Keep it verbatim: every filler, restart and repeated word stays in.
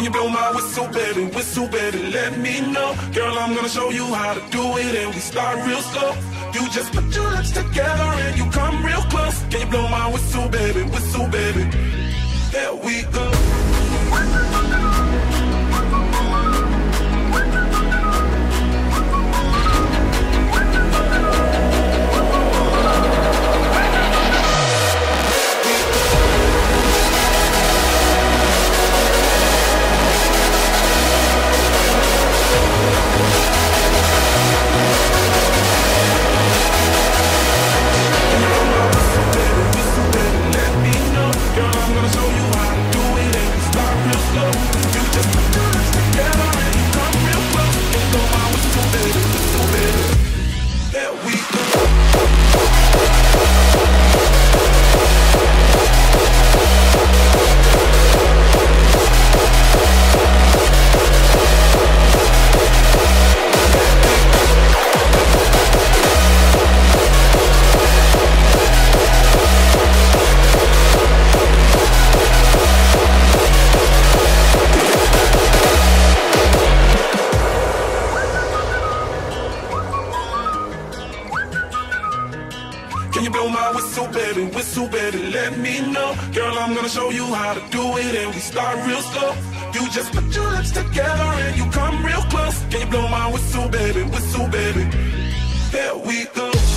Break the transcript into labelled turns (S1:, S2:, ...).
S1: Can you blow my whistle, baby, whistle, baby, let me know. Girl, I'm gonna show you how to do it, and we start real slow. You just put your lips together and you come real close. Can you blow my whistle, baby, whistle, baby? There we go. Can you blow my whistle, baby, whistle, baby, let me know. Girl, I'm gonna show you how to do it, and we start real slow. You just put your lips together and you come real close. Can you blow my whistle, baby, whistle, baby? There we go.